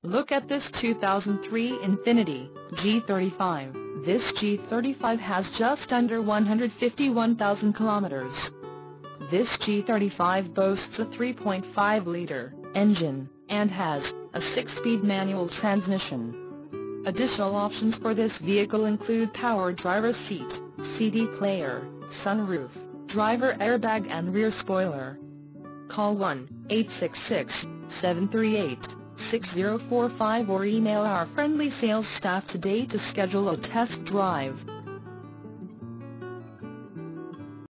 Look at this 2003 Infiniti G35. This G35 has just under 151,000 kilometers. This G35 boasts a 3.5-liter engine and has a 6-speed manual transmission. Additional options for this vehicle include power driver's seat, CD player, sunroof, driver airbag and rear spoiler. Call 1-866-738-6045 or email our friendly sales staff today to schedule a test drive.